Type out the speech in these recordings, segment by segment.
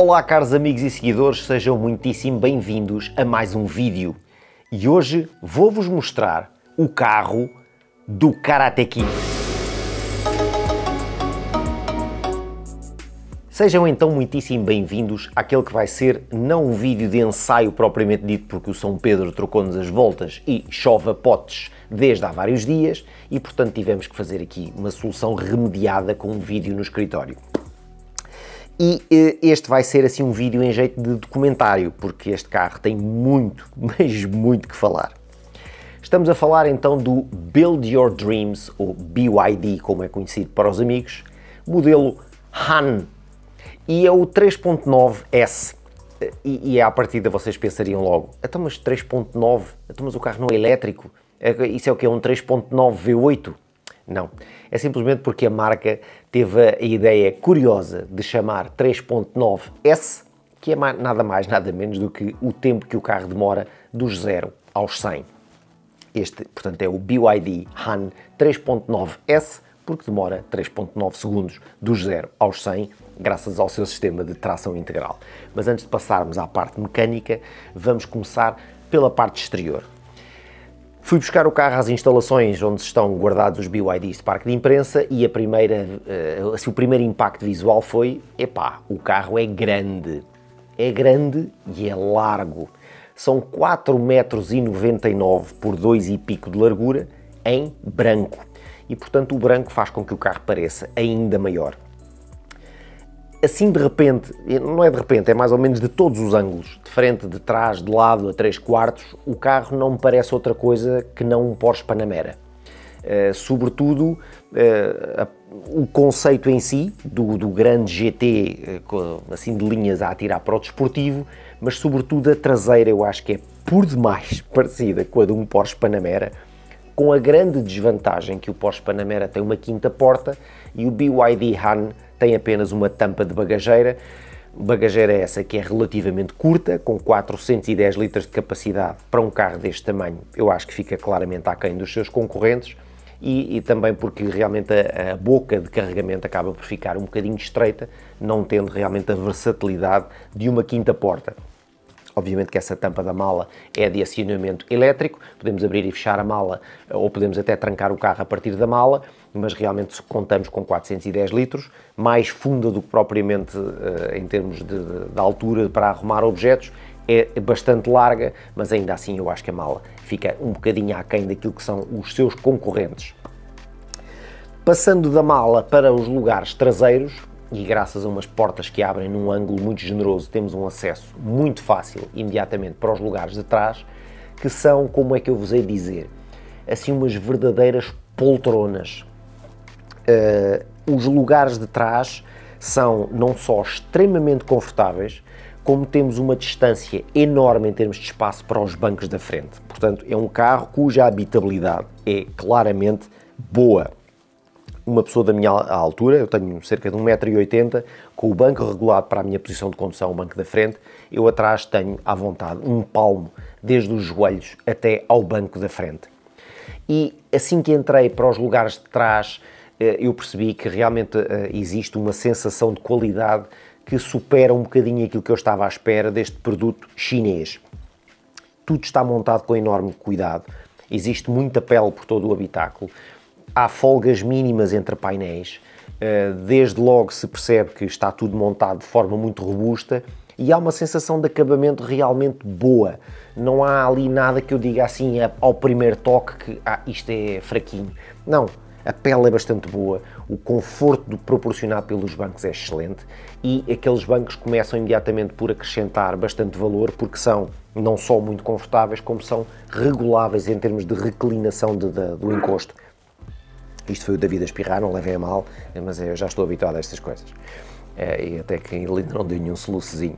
Olá caros amigos e seguidores, sejam muitíssimo bem-vindos a mais um vídeo. E hoje vou-vos mostrar o carro do Karate Kid. Sejam então muitíssimo bem-vindos àquele que vai ser não um vídeo de ensaio propriamente dito, porque o São Pedro trocou-nos as voltas e chove a potes desde há vários dias e portanto tivemos que fazer aqui uma solução remediada com um vídeo no escritório. E este vai ser assim um vídeo em jeito de documentário, porque este carro tem muito, mas muito que falar. Estamos a falar então do Build Your Dreams, ou BYD, como é conhecido para os amigos, modelo Han. E é o 3.9S. E à partida vocês pensariam logo, então mas 3.9, então mas o carro não é elétrico? Isso é o que? É um 3.9 V8? Não, é simplesmente porque a marca teve a ideia curiosa de chamar 3.9S, que é nada mais, nada menos do que o tempo que o carro demora dos 0 aos 100. Este, portanto, é o BYD Han 3.9S, porque demora 3.9 segundos dos 0 aos 100, graças ao seu sistema de tração integral. Mas antes de passarmos à parte mecânica, vamos começar pela parte exterior. Fui buscar o carro às instalações onde estão guardados os BYDs de parque de imprensa e o primeiro impacto visual foi, epá, o carro é grande e é largo. São 4,99 m por 2 e pico de largura em branco e, portanto, o branco faz com que o carro pareça ainda maior. Assim de repente, não é de repente, é mais ou menos de todos os ângulos, de frente, de trás, de lado, a 3/4, o carro não me parece outra coisa que não um Porsche Panamera. Sobretudo, o conceito em si, do grande GT, assim de linhas a atirar para o desportivo, mas sobretudo a traseira eu acho que é por demais parecida com a de um Porsche Panamera, com a grande desvantagem que o Porsche Panamera tem uma quinta porta e o BYD Han tem apenas uma tampa de bagageira. Bagageira essa que é relativamente curta, com 410 litros de capacidade para um carro deste tamanho. Eu acho que fica claramente aquém dos seus concorrentes e também porque realmente a boca de carregamento acaba por ficar um bocadinho estreita, não tendo realmente a versatilidade de uma quinta porta. Obviamente que essa tampa da mala é de acionamento elétrico, podemos abrir e fechar a mala ou podemos até trancar o carro a partir da mala, mas realmente contamos com 410 litros, mais funda do que propriamente em termos de altura para arrumar objetos, é bastante larga, mas ainda assim eu acho que a mala fica um bocadinho aquém daquilo que são os seus concorrentes. Passando da mala para os lugares traseiros, e graças a umas portas que abrem num ângulo muito generoso, temos um acesso muito fácil, imediatamente, para os lugares de trás, que são, como é que eu vos hei de dizer, assim umas verdadeiras poltronas. Os lugares de trás são não só extremamente confortáveis, como temos uma distância enorme em termos de espaço para os bancos da frente. Portanto, é um carro cuja habitabilidade é claramente boa. Uma pessoa da minha altura, eu tenho cerca de 1,80 m, com o banco regulado para a minha posição de condução, o banco da frente, eu atrás tenho, à vontade, um palmo, desde os joelhos até ao banco da frente. E assim que entrei para os lugares de trás, eu percebi que realmente existe uma sensação de qualidade que supera um bocadinho aquilo que eu estava à espera deste produto chinês. Tudo está montado com enorme cuidado, existe muita pele por todo o habitáculo, há folgas mínimas entre painéis, desde logo se percebe que está tudo montado de forma muito robusta e há uma sensação de acabamento realmente boa. Não há ali nada que eu diga assim ao primeiro toque que isto é fraquinho. Não, a pele é bastante boa, o conforto proporcionado pelos bancos é excelente e aqueles bancos começam imediatamente por acrescentar bastante valor porque são não só muito confortáveis como são reguláveis em termos de reclinação do encosto. Isto foi o David a espirrar, não levem a mal, mas eu já estou habituado a estas coisas. E até que ele ainda não deu nenhum soluçozinho.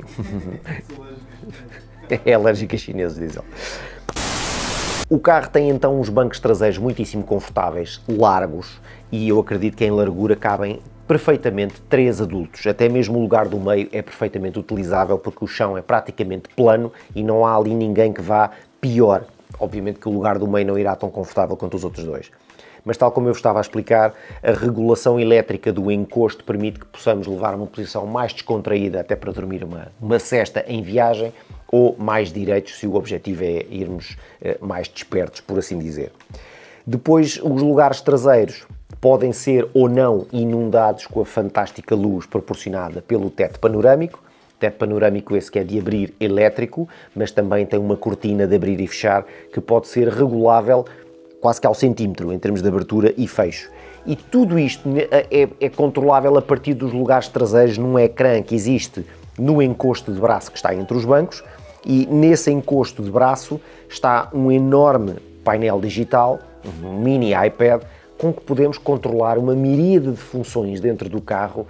É alérgico a chineses, diz ele. O carro tem então uns bancos traseiros muitíssimo confortáveis, largos, e eu acredito que em largura cabem perfeitamente 3 adultos. Até mesmo o lugar do meio é perfeitamente utilizável porque o chão é praticamente plano e não há ali ninguém que vá pior. Obviamente que o lugar do meio não irá tão confortável quanto os outros dois. Mas tal como eu estava a explicar, a regulação elétrica do encosto permite que possamos levar uma posição mais descontraída até para dormir uma sesta em viagem, ou mais direitos se o objetivo é irmos mais despertos, por assim dizer. Depois, os lugares traseiros podem ser ou não inundados com a fantástica luz proporcionada pelo teto panorâmico. Teto panorâmico esse que é de abrir elétrico, mas também tem uma cortina de abrir e fechar que pode ser regulável quase que ao centímetro em termos de abertura e fecho. E tudo isto é controlável a partir dos lugares traseiros num ecrã que existe no encosto de braço que está entre os bancos, e nesse encosto de braço está um enorme painel digital, um mini iPad, com que podemos controlar uma miríade de funções dentro do carro,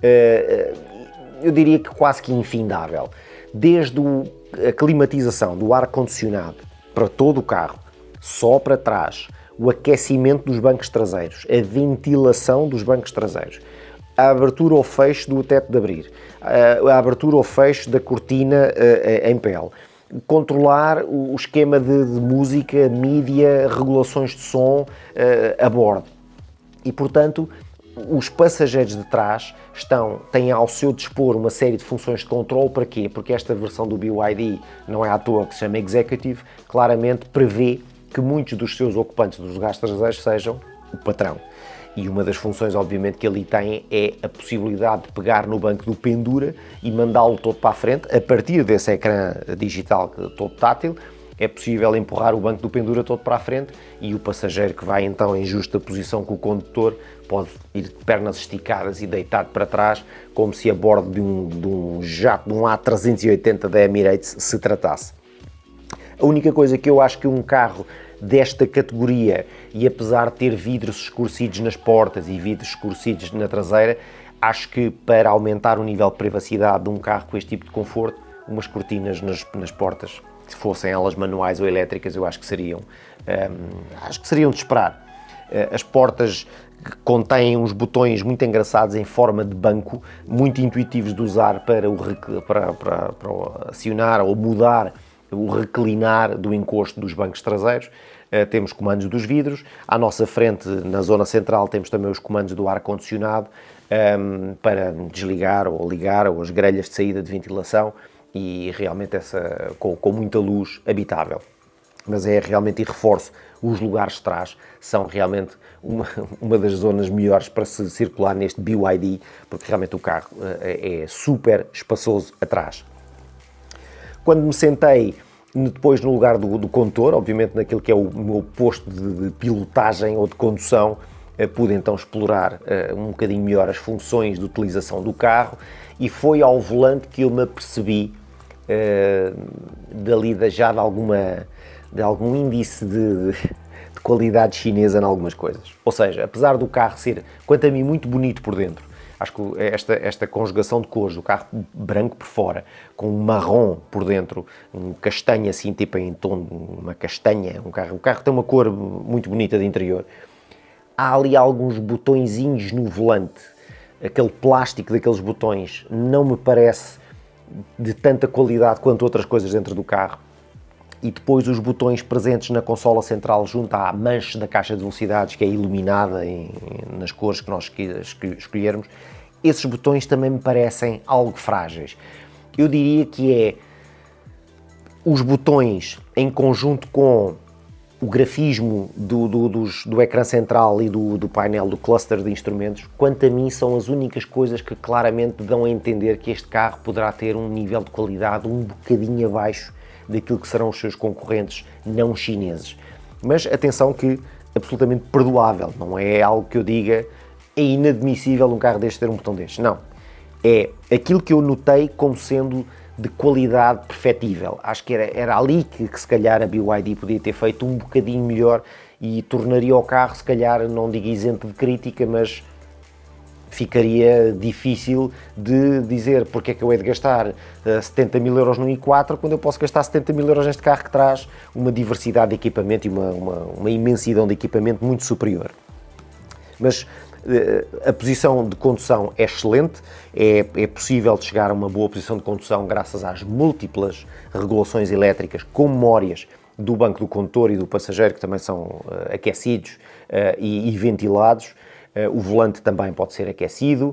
eu diria que quase que infindável. Desde a climatização do ar-condicionado para todo o carro, só para trás, o aquecimento dos bancos traseiros, a ventilação dos bancos traseiros, a abertura ou fecho do teto de abrir, a abertura ou fecho da cortina em pele, controlar o esquema de música, mídia, regulações de som a bordo. E, portanto, os passageiros de trás têm ao seu dispor uma série de funções de controle. Para quê? Porque esta versão do BYD, não é à toa que se chama Executive, claramente prevê que muitos dos seus ocupantes dos lugares traseiros sejam o patrão. E uma das funções, obviamente, que ele tem é a possibilidade de pegar no banco do pendura e mandá-lo todo para a frente. A partir desse ecrã digital todo tátil, é possível empurrar o banco do pendura todo para a frente e o passageiro que vai então em justa posição com o condutor pode ir de pernas esticadas e deitado para trás, como se a bordo de um jato, de um A380 da Emirates se tratasse. A única coisa que eu acho que um carro desta categoria, e apesar de ter vidros escurecidos nas portas e vidros escurecidos na traseira, acho que para aumentar o nível de privacidade de um carro com este tipo de conforto, umas cortinas nas portas, se fossem elas manuais ou elétricas, eu acho que seriam de esperar. As portas contêm uns botões muito engraçados em forma de banco, muito intuitivos de usar para acionar ou mudar o reclinar do encosto dos bancos traseiros. Temos comandos dos vidros, à nossa frente, na zona central, temos também os comandos do ar-condicionado para desligar ou ligar, ou as grelhas de saída de ventilação, e realmente com muita luz habitável. Mas realmente, e reforço, os lugares de trás são realmente uma das zonas melhores para se circular neste BYD, porque realmente o carro é super espaçoso atrás. Quando me sentei depois no lugar do condutor, obviamente naquilo que é o meu posto de pilotagem ou de condução, pude então explorar um bocadinho melhor as funções de utilização do carro, e foi ao volante que eu me apercebi já de algum índice de qualidade chinesa em algumas coisas. Ou seja, apesar do carro ser, quanto a mim, muito bonito por dentro, acho que esta conjugação de cores, o carro branco por fora, com um marrom por dentro, um castanho assim, tipo em tom, uma castanha, o carro tem uma cor muito bonita de interior. Há ali alguns botõezinhos no volante, aquele plástico daqueles botões não me parece de tanta qualidade quanto outras coisas dentro do carro. E depois os botões presentes na consola central junto à manche da caixa de velocidades, que é iluminada nas cores que nós escolhermos, esses botões também me parecem algo frágeis. Eu diria que os botões em conjunto com o grafismo do ecrã central e do painel do cluster de instrumentos, quanto a mim, são as únicas coisas que claramente dão a entender que este carro poderá ter um nível de qualidade um bocadinho abaixo daquilo que serão os seus concorrentes não chineses. Mas atenção que absolutamente perdoável, não é algo que eu diga é inadmissível um carro deste ter um botão destes, não. É aquilo que eu notei como sendo de qualidade perfectível. Acho que era ali que se calhar a BYD podia ter feito um bocadinho melhor e tornaria o carro, se calhar, não digo isento de crítica, mas ficaria difícil de dizer porque é que eu hei de gastar 70 mil euros no i4 quando eu posso gastar 70 mil euros neste carro que traz uma diversidade de equipamento e uma imensidão de equipamento muito superior. Mas a posição de condução é excelente, é possível de chegar a uma boa posição de condução graças às múltiplas regulações elétricas com memórias do banco do condutor e do passageiro, que também são aquecidos e ventilados. O volante também pode ser aquecido.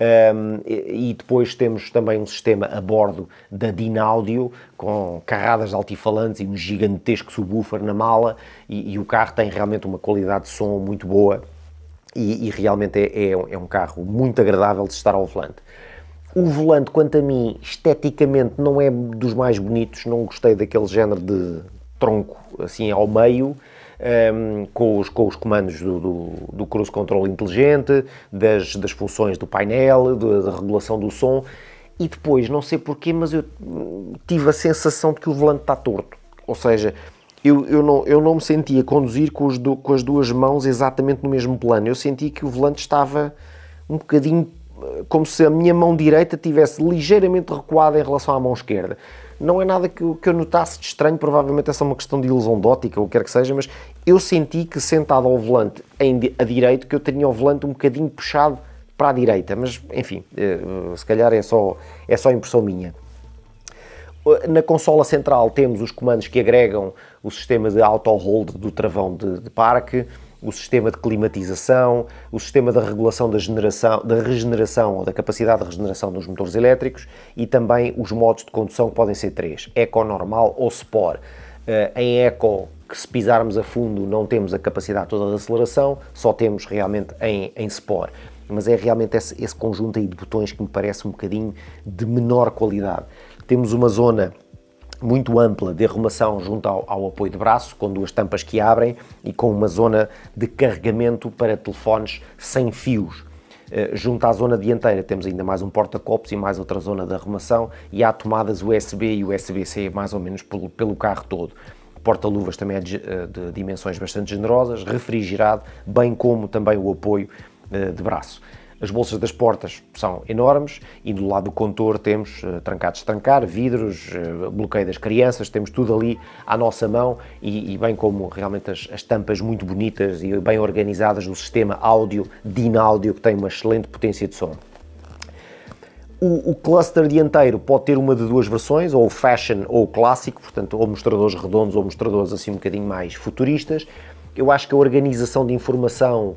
E depois temos também um sistema a bordo da Dynaudio, com carradas de altifalantes e um gigantesco subwoofer na mala, e o carro tem realmente uma qualidade de som muito boa, e realmente é um carro muito agradável de estar ao volante. O volante, quanto a mim, esteticamente não é dos mais bonitos, não gostei daquele género de tronco assim ao meio, com os comandos do Cruise Control inteligente, das funções do painel, da regulação do som, e depois, não sei porquê, mas eu tive a sensação de que o volante está torto. Ou seja, eu não me sentia conduzir com as duas mãos exatamente no mesmo plano. Eu senti que o volante estava um bocadinho como se a minha mão direita tivesse ligeiramente recuada em relação à mão esquerda. Não é nada que eu notasse de estranho, provavelmente é só uma questão de ilusão de óptica, ou o que quer que seja, mas eu senti que sentado ao volante a direito, que eu tinha o volante um bocadinho puxado para a direita, mas enfim, se calhar é só impressão minha. Na consola central temos os comandos que agregam o sistema de auto-hold do travão de parque, o sistema de climatização, o sistema da regulação da regeneração ou da capacidade de regeneração dos motores elétricos e também os modos de condução, que podem ser 3, Eco, Normal ou Sport. Em Eco, que se pisarmos a fundo não temos a capacidade toda de aceleração, só temos realmente em Sport. Mas é realmente esse conjunto aí de botões que me parece um bocadinho de menor qualidade. Temos uma zona muito ampla de arrumação junto ao apoio de braço, com duas tampas que abrem e com uma zona de carregamento para telefones sem fios. Junto à zona dianteira temos ainda mais um porta-copos e mais outra zona de arrumação, e há tomadas USB e USB-C mais ou menos pelo carro todo. O porta-luvas também é de dimensões bastante generosas, refrigerado, bem como também o apoio de braço. As bolsas das portas são enormes e do lado do condutor temos trancados de trancar, vidros, bloqueio das crianças, temos tudo ali à nossa mão e bem como realmente as tampas muito bonitas e bem organizadas do sistema áudio Dynaudio, que tem uma excelente potência de som. O cluster dianteiro pode ter uma de duas versões, ou Fashion ou Clássico, portanto, ou mostradores redondos ou mostradores assim um bocadinho mais futuristas. Eu acho que a organização de informação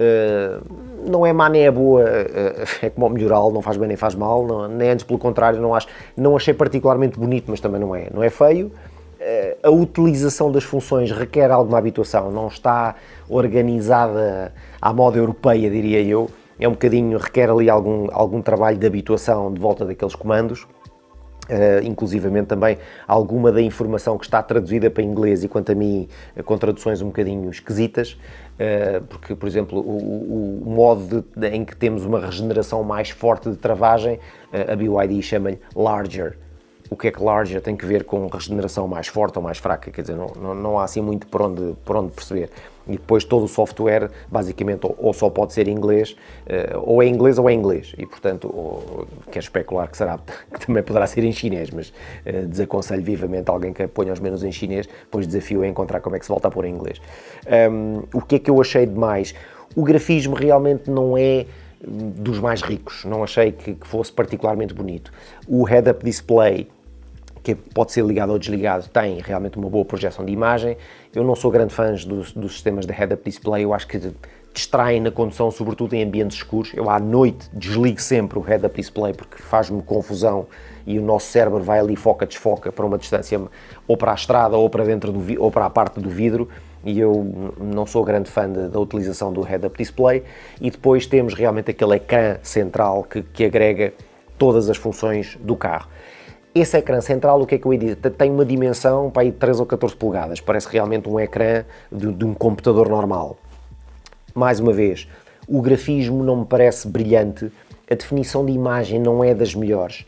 não é má nem é boa, é como o melhoral, não faz bem nem faz mal, nem antes pelo contrário, não achei particularmente bonito, mas também não é feio. A utilização das funções requer alguma habituação, não está organizada à moda europeia, diria eu, é um bocadinho, requer ali algum trabalho de habituação de volta daqueles comandos. Inclusivamente também alguma da informação que está traduzida para inglês e, quanto a mim, com traduções um bocadinho esquisitas, porque, por exemplo, o modo em que temos uma regeneração mais forte de travagem, a BYD chama-lhe larger. O que é que larger tem que ver com regeneração mais forte ou mais fraca? Quer dizer, não há assim muito por onde perceber. E depois todo o software, basicamente, ou só pode ser em inglês, ou é inglês ou é inglês. E, portanto, quero especular que também poderá ser em chinês, mas desaconselho vivamente alguém que ponha os menus em chinês, pois desafio é encontrar como é que se volta a pôr em inglês. O que é que eu achei de mais? O grafismo realmente não é dos mais ricos, não achei que fosse particularmente bonito. O head-up display, que pode ser ligado ou desligado, tem realmente uma boa projeção de imagem. Eu não sou grande fã dos sistemas de head-up display, eu acho que distraem na condução, sobretudo em ambientes escuros. Eu à noite desligo sempre o head-up display porque faz-me confusão e o nosso cérebro vai ali foca-desfoca para uma distância ou para a estrada ou para dentro ou para a parte do vidro, e eu não sou grande fã da utilização do head-up display. E depois temos realmente aquele ecrã central que agrega todas as funções do carro. Esse ecrã central, o que é que eu ia dizer? Tem uma dimensão para aí de 13 ou 14 polegadas, parece realmente um ecrã de um computador normal. Mais uma vez, o grafismo não me parece brilhante, a definição de imagem não é das melhores.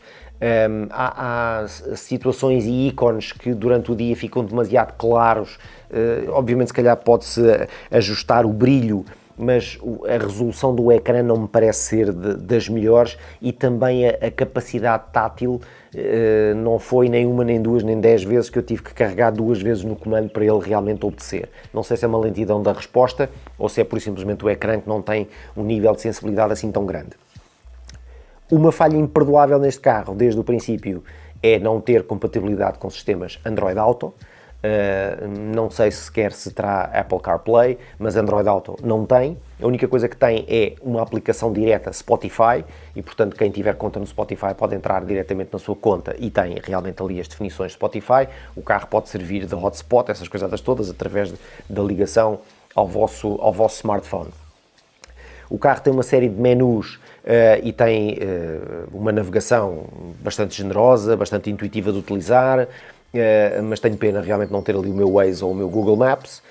Há situações e ícones que durante o dia ficam demasiado claros, obviamente se calhar pode-se ajustar o brilho, mas a resolução do ecrã não me parece ser das melhores, e também a capacidade tátil não foi nem uma, nem duas, nem 10 vezes que eu tive que carregar 2 vezes no comando para ele realmente obedecer. Não sei se é uma lentidão da resposta ou se é por simplesmente o ecrã que não tem um nível de sensibilidade assim tão grande. Uma falha imperdoável neste carro, desde o princípio, é não ter compatibilidade com sistemas Android Auto. não sei sequer se terá Apple CarPlay, mas Android Auto não tem. A única coisa que tem é uma aplicação direta Spotify e, portanto, quem tiver conta no Spotify pode entrar diretamente na sua conta e tem realmente ali as definições de Spotify. O carro pode servir de hotspot, essas coisas todas, através da ligação ao vosso smartphone. O carro tem uma série de menus e tem uma navegação bastante generosa, bastante intuitiva de utilizar, mas tenho pena realmente não ter ali o meu Waze ou o meu Google Maps.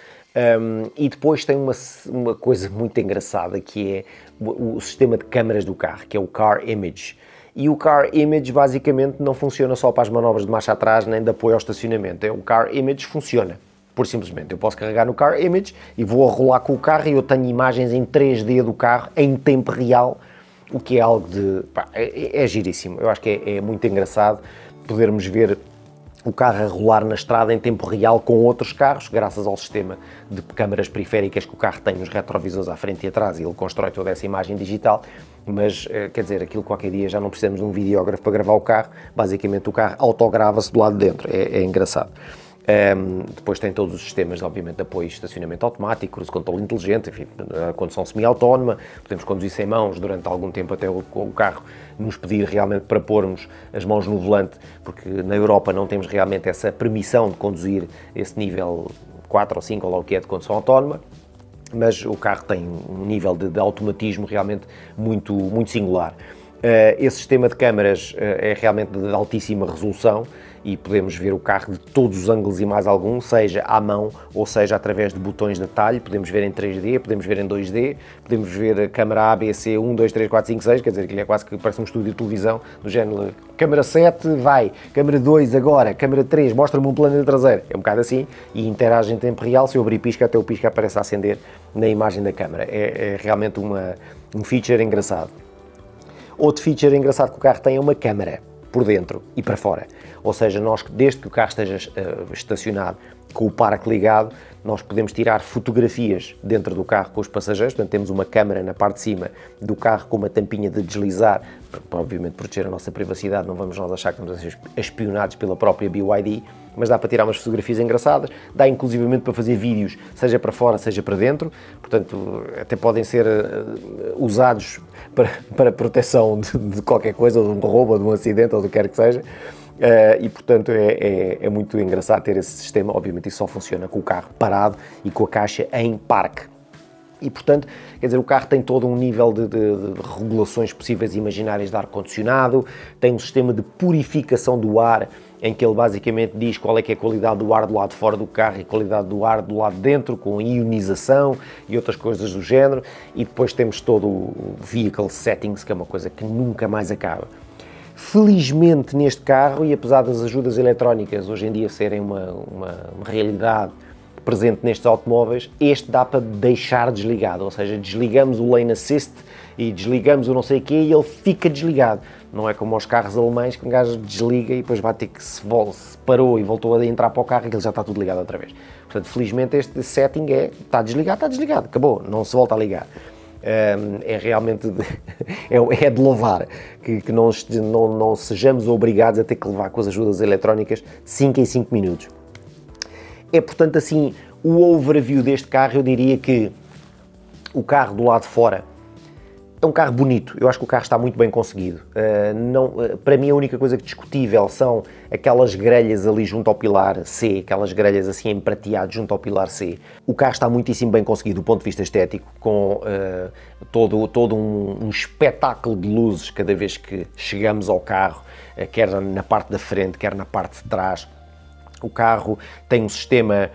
E depois tem uma coisa muito engraçada que é o sistema de câmaras do carro, que é o Car Image. E o Car Image basicamente não funciona só para as manobras de marcha atrás nem de apoio ao estacionamento. O Car Image funciona, por simplesmente. Eu posso carregar no Car Image e vou a rolar com o carro e eu tenho imagens em 3D do carro em tempo real, o que é algo de... é giríssimo. Eu acho que é muito engraçado podermos ver o carro a rolar na estrada em tempo real com outros carros, graças ao sistema de câmaras periféricas que o carro tem nos retrovisores à frente e atrás, e ele constrói toda essa imagem digital, mas, quer dizer, aquilo qualquer dia já não precisamos de um videógrafo para gravar o carro, basicamente o carro autograva-se do lado de dentro, é engraçado. Depois tem todos os sistemas, obviamente, de apoio e estacionamento automático, cruise control inteligente, enfim, a condução semi-autónoma, podemos conduzir sem mãos durante algum tempo até o carro nos pedir realmente para pormos as mãos no volante, porque na Europa não temos realmente essa permissão de conduzir esse nível 4 ou 5, ou lá o que é, de condução autónoma, mas o carro tem um nível de automatismo realmente muito singular. Esse sistema de câmaras é realmente de altíssima resolução e podemos ver o carro de todos os ângulos e mais algum, seja à mão ou seja através de botões de atalho. Podemos ver em 3D, podemos ver em 2D, podemos ver a câmara A, B, C, 1, 2, 3, 4, 5, 6, quer dizer, aquilo é quase que parece um estúdio de televisão, do género, câmara 7, vai, câmara 2 agora, câmara 3, mostra-me um plano traseiro, é um bocado assim, e interage em tempo real. Se eu abrir pisca, até o pisca aparece a acender na imagem da câmara. É realmente um feature engraçado. Outro feature engraçado que o carro tem é uma câmara por dentro e para fora. Ou seja, nós, desde que o carro esteja estacionado com o parque ligado, nós podemos tirar fotografias dentro do carro com os passageiros. Portanto, temos uma câmara na parte de cima do carro com uma tampinha de deslizar, para obviamente proteger a nossa privacidade, não vamos nós achar que estamos a ser espionados pela própria BYD, mas dá para tirar umas fotografias engraçadas, dá inclusivamente para fazer vídeos, seja para fora, seja para dentro, portanto, até podem ser usados para proteção de qualquer coisa, de um roubo, ou de um acidente, ou do que quer que seja. E portanto é muito engraçado ter esse sistema. Obviamente isso só funciona com o carro parado e com a caixa em parque. E portanto, quer dizer, o carro tem todo um nível de regulações possíveis e imaginárias de ar-condicionado, tem um sistema de purificação do ar, em que ele basicamente diz qual é que é a qualidade do ar do lado de fora do carro e a qualidade do ar do lado de dentro, com ionização e outras coisas do género. E depois temos todo o Vehicle Settings, que é uma coisa que nunca mais acaba. Felizmente neste carro, e apesar das ajudas eletrónicas hoje em dia serem uma realidade presente nestes automóveis, este dá para deixar desligado, ou seja, desligamos o Lane Assist e desligamos o não sei o quê e ele fica desligado. Não é como aos carros alemães que um gajo desliga e depois vai ter que se parou e voltou a entrar para o carro e ele já está tudo ligado outra vez. Portanto, felizmente este setting está desligado, acabou, não se volta a ligar. É realmente é de louvar que não sejamos obrigados a ter que levar com as ajudas eletrónicas 5 em 5 minutos. É, portanto, assim, o overview deste carro, eu diria que o carro do lado de fora é um carro bonito. Eu acho que o carro está muito bem conseguido. Para mim, a única coisa que discutível são aquelas grelhas ali junto ao pilar C, aquelas grelhas assim em prateado junto ao pilar C. O carro está muitíssimo bem conseguido do ponto de vista estético, com todo um espetáculo de luzes cada vez que chegamos ao carro, quer na parte da frente, quer na parte de trás. O carro tem um sistema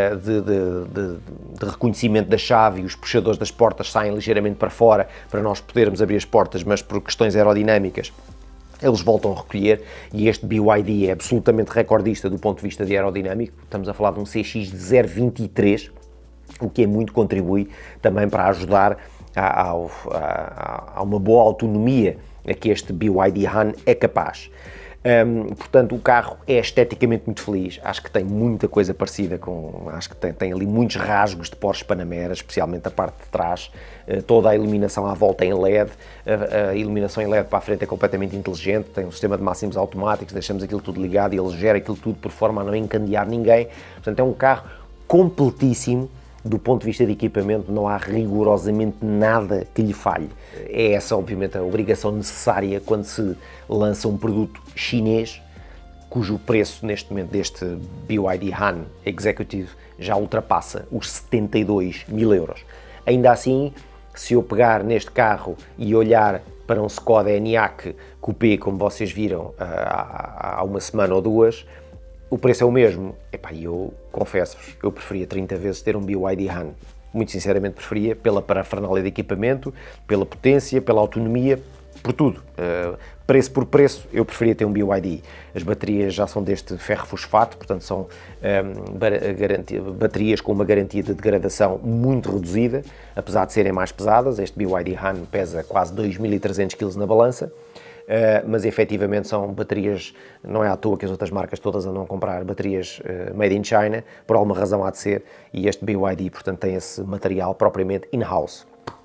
de reconhecimento da chave e os puxadores das portas saem ligeiramente para fora para nós podermos abrir as portas, mas por questões aerodinâmicas eles voltam a recolher, e este BYD é absolutamente recordista do ponto de vista de aerodinâmico. Estamos a falar de um CX de 0,23, o que muito contribui também para ajudar a uma boa autonomia a que este BYD Han é capaz. Portanto, o carro é esteticamente muito feliz, acho que tem muita coisa parecida com, acho que tem ali muitos rasgos de Porsche Panamera, especialmente a parte de trás, toda a iluminação à volta em LED, a iluminação em LED para a frente é completamente inteligente, tem um sistema de máximos automáticos, deixamos aquilo tudo ligado e ele gera aquilo tudo por forma a não encandear ninguém, portanto é um carro completíssimo. Do ponto de vista de equipamento, não há rigorosamente nada que lhe falhe. É essa, obviamente, a obrigação necessária quando se lança um produto chinês, cujo preço, neste momento, deste BYD Han Executive já ultrapassa os 72 mil euros. Ainda assim, se eu pegar neste carro e olhar para um Skoda Enyaq Coupé, como vocês viram há uma semana ou duas, o preço é o mesmo. Epá, eu confesso-vos, eu preferia 30 vezes ter um BYD Han. Muito sinceramente preferia, pela parafernália de equipamento, pela potência, pela autonomia, por tudo. Preço por preço, eu preferia ter um BYD. As baterias já são deste ferro fosfato, portanto são baterias com uma garantia de degradação muito reduzida, apesar de serem mais pesadas. Este BYD Han pesa quase 2.300 kg na balança. Mas efetivamente são baterias, não é à toa que as outras marcas todas andam a comprar baterias made in China, por alguma razão há de ser, e este BYD, portanto, tem esse material propriamente in-house.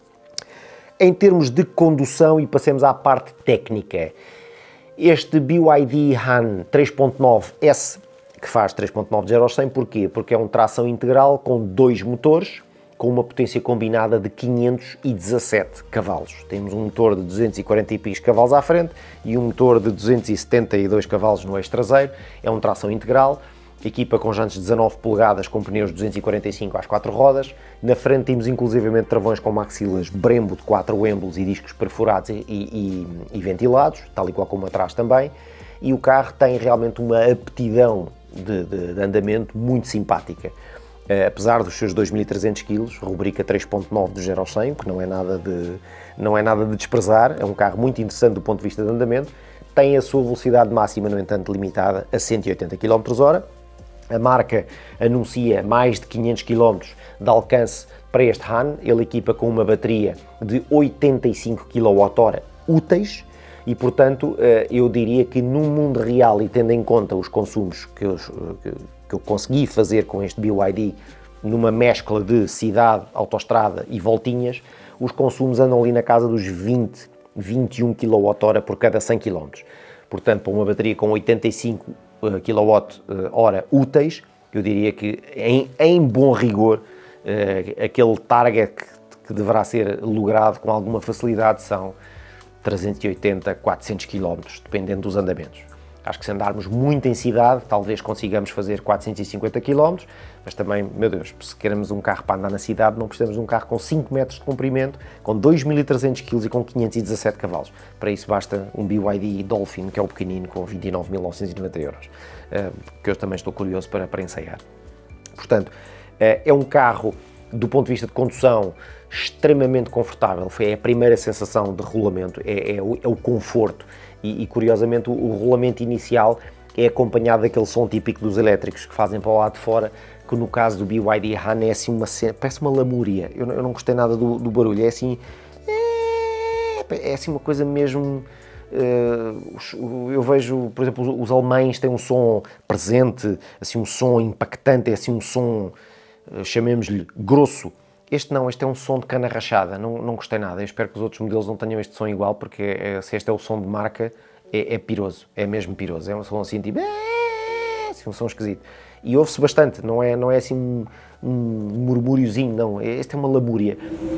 Em termos de condução, e passemos à parte técnica, este BYD Han 3.9S, que faz 3.9 de 0 a 100, porquê? Porque é um tração integral com dois motores, com uma potência combinada de 517 cavalos. Temos um motor de 240 e picos cavalos à frente e um motor de 272 cavalos no eixo traseiro. É um tração integral, equipa com jantes de 19 polegadas com pneus de 245 às 4 rodas. Na frente temos inclusivamente travões com maxilas Brembo de 4 émbolos e discos perfurados e ventilados, tal e qual como atrás também. E o carro tem realmente uma aptidão de andamento muito simpática. Apesar dos seus 2.300 kg, rubrica 3.9 do 0 ao 100, que não é nada de desprezar, é um carro muito interessante do ponto de vista de andamento, tem a sua velocidade máxima, no entanto, limitada a 180 km/h. A marca anuncia mais de 500 km de alcance para este Han, ele equipa com uma bateria de 85 kWh úteis, e portanto eu diria que no mundo real, e tendo em conta os consumos que eu consegui fazer com este BYD numa mescla de cidade, autoestrada e voltinhas, os consumos andam ali na casa dos 20, 21 kWh por cada 100 km. Portanto, para uma bateria com 85 kWh úteis, eu diria que em bom rigor, aquele target que deverá ser logrado com alguma facilidade são 380, 400 km, dependendo dos andamentos. Acho que se andarmos muito em cidade, talvez consigamos fazer 450 km, mas também, meu Deus, se queremos um carro para andar na cidade, não precisamos de um carro com 5 metros de comprimento, com 2.300 kg e com 517 cavalos. Para isso basta um BYD Dolphin, que é o pequenino, com 29.990 euros, que eu também estou curioso para ensaiar. Portanto, é um carro, do ponto de vista de condução, extremamente confortável. Foi a primeira sensação de rolamento, é o conforto. E curiosamente o rolamento inicial é acompanhado daquele som típico dos elétricos que fazem para o lado de fora, que no caso do BYD Han é assim parece uma lamúria. Eu não gostei nada do barulho, é assim uma coisa mesmo. Eu vejo, por exemplo, os alemães têm um som presente, assim um som impactante, é assim um som, chamemos-lhe grosso. Este não, este é um som de cana rachada, não gostei nada. Eu espero que os outros modelos não tenham este som igual, porque se este é o som de marca, é piroso, é mesmo piroso. É um som assim, tipo, assim, um som esquisito. E ouve-se bastante, não é assim um murmúriozinho, não. Este é uma lamúria.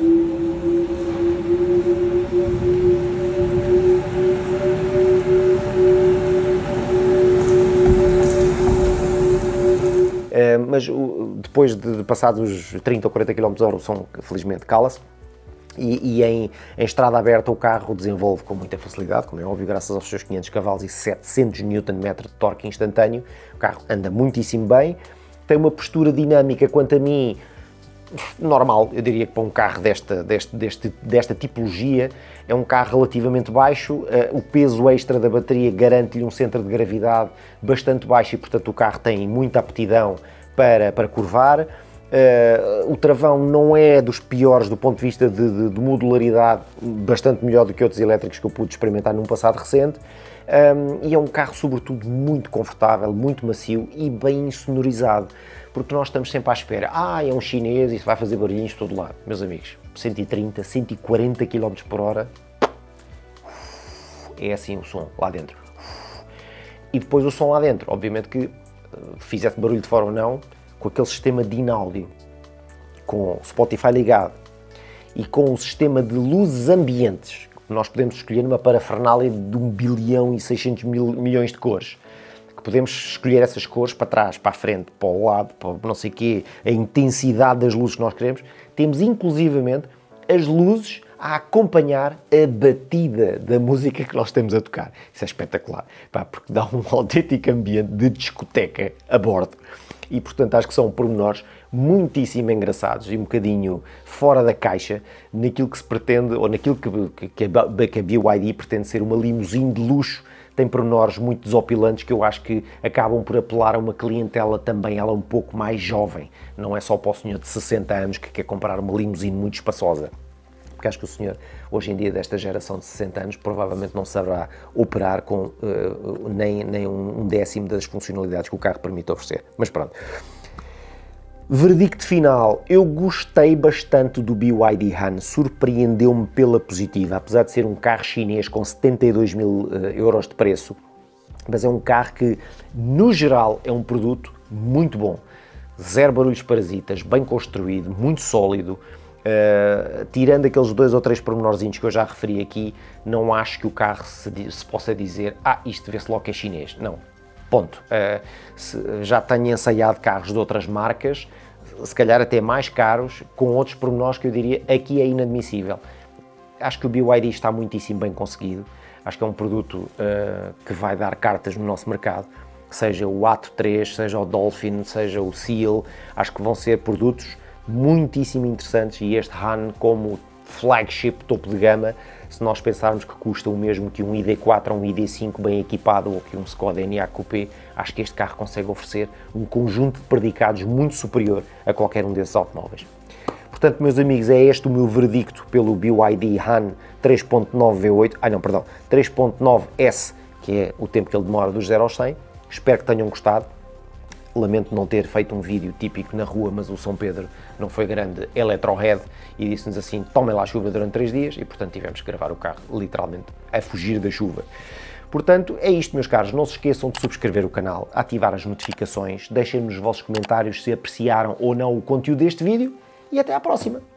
Mas depois de passados os 30 ou 40 km/h o som felizmente cala-se e em estrada aberta o carro desenvolve com muita facilidade, como é óbvio, graças aos seus 500 cavalos e 700 Nm de torque instantâneo. O carro anda muitíssimo bem, tem uma postura dinâmica, quanto a mim, normal. Eu diria que para um carro desta tipologia é um carro relativamente baixo, o peso extra da bateria garante-lhe um centro de gravidade bastante baixo e portanto o carro tem muita aptidão para curvar. O travão não é dos piores do ponto de vista de modularidade, bastante melhor do que outros elétricos que eu pude experimentar num passado recente. e é um carro sobretudo muito confortável, muito macio e bem insonorizado, porque nós estamos sempre à espera, é um chinês e vai fazer barulhinhos de todo lado. Meus amigos, 130, 140 km por hora, é assim o som lá dentro. E depois o som lá dentro, obviamente que fizesse barulho de fora ou não, com aquele sistema de in-áudio, com o Spotify ligado e com o sistema de luzes ambientes, nós podemos escolher uma parafernália de 1 bilhão e 600 milhões de cores, que podemos escolher essas cores para trás, para a frente, para o lado, para não sei o quê, a intensidade das luzes que nós queremos. Temos inclusivamente as luzes a acompanhar a batida da música que nós temos a tocar. Isso é espetacular, porque dá um autêntico ambiente de discoteca a bordo. E, portanto, acho que são pormenores muitíssimo engraçados e um bocadinho fora da caixa naquilo que se pretende, ou naquilo que a BYD pretende ser uma limusine de luxo. Tem pormenores muito desopilantes que eu acho que acabam por apelar a uma clientela também, ela um pouco mais jovem. Não é só para o senhor de 60 anos que quer comprar uma limusine muito espaçosa. Porque acho que o senhor, hoje em dia, desta geração de 60 anos, provavelmente não saberá operar com nem um décimo das funcionalidades que o carro permite oferecer. Mas pronto. Verdicto final. Eu gostei bastante do BYD Han, surpreendeu-me pela positiva, apesar de ser um carro chinês com 72 mil euros de preço, mas é um carro que, no geral, é um produto muito bom. Zero barulhos parasitas, bem construído, muito sólido. Tirando aqueles 2 ou 3 pormenorzinhos que eu já referi aqui, não acho que o carro se possa dizer isto vê-se logo que é chinês. Não, ponto. Já tenho ensaiado carros de outras marcas, se calhar até mais caros, com outros pormenores que eu diria aqui é inadmissível. Acho que o BYD está muitíssimo bem conseguido, acho que é um produto que vai dar cartas no nosso mercado, seja o Atto 3, seja o Dolphin, seja o Seal, acho que vão ser produtos muitíssimo interessantes, e este Han como flagship topo de gama, se nós pensarmos que custa o mesmo que um ID4 ou um ID5 bem equipado, ou que um Skoda Enyaq Coupé, acho que este carro consegue oferecer um conjunto de predicados muito superior a qualquer um desses automóveis. Portanto, meus amigos, é este o meu verdicto pelo BYD Han 3.9 V8, 3.9S, que é o tempo que ele demora dos 0 aos 100. Espero que tenham gostado. Lamento não ter feito um vídeo típico na rua, mas o São Pedro não foi grande electrohead e disse-nos assim, tomem lá chuva durante 3 dias, e portanto tivemos que gravar o carro literalmente a fugir da chuva. Portanto, é isto, meus caros, não se esqueçam de subscrever o canal, ativar as notificações, deixem-nos os vossos comentários se apreciaram ou não o conteúdo deste vídeo, e até à próxima!